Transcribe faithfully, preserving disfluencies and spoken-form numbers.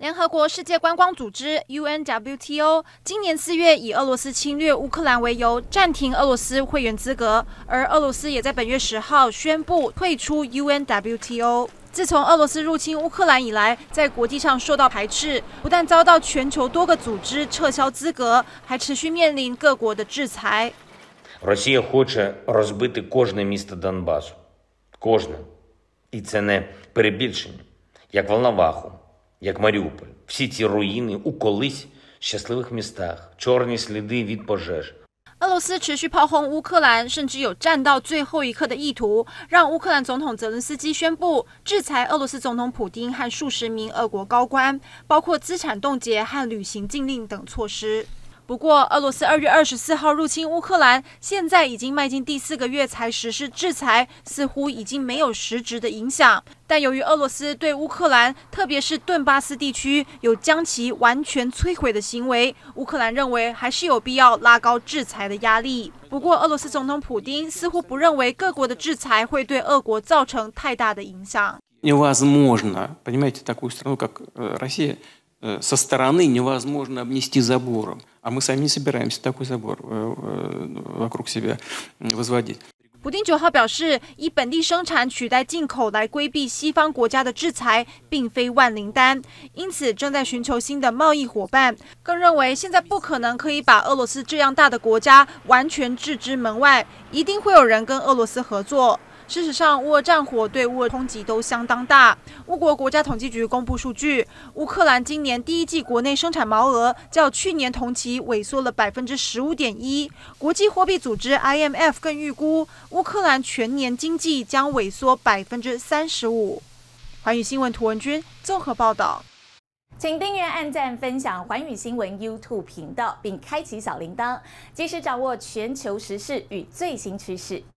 联合国世界观光组织 U N W T O 今年四月以俄罗斯侵略乌克兰为由，暂停俄罗斯会员资格，而俄罗斯也在本月十号宣布退出 U N W T O。自从俄罗斯入侵乌克兰以来，在国际上受到排斥，不但遭到全球多个组织撤销资格，还持续面临各国的制裁。 Росія хоче розбити кожне місто Донбасу. Кожне. І це не перебільшення. Як Волноваху, як Маріуполь. Всі ці руїни у колись щасливих містах, чорні сліди від пожеж. 俄罗斯持续炮轰乌克兰，甚至有战到最后一刻的意图，让乌克兰总统泽伦斯基宣布制裁俄罗斯总统普丁和数十名俄国高官，包括资产冻结和旅行禁令等措施。不过，俄罗斯二月二十四号入侵乌克兰，现在已经迈进第四个月才实施制裁，似乎已经没有实质的影响。但由于俄罗斯对乌克兰，特别是顿巴斯地区有将其完全摧毁的行为，乌克兰认为还是有必要拉高制裁的压力。不过，俄罗斯总统普丁似乎不认为各国的制裁会对俄国造成太大的影响。 Невозможно, понимаете, такую страну, как Россия, со стороны невозможно обнести забором, а мы сами не собираемся такой забор вокруг себя возводить. 普丁九号表示，以本地生产取代进口来规避西方国家的制裁，并非万灵丹，因此正在寻求新的贸易伙伴。更认为现在不可能可以把俄罗斯这样大的国家完全置之门外，一定会有人跟俄罗斯合作。事实上，乌俄战火对乌俄冲击都相当大。乌国国家统计局公布数据，乌克兰今年第一季国内生产毛额较去年同期萎缩了百分之十五点一。国际货币组织 I M F 更预估，乌克兰全年经济将萎缩百分之三十五。寰宇新闻涂文君综合报道。 请订阅、按赞、分享寰宇新闻 YouTube 频道，并开启小铃铛，及时掌握全球时事与最新趋势。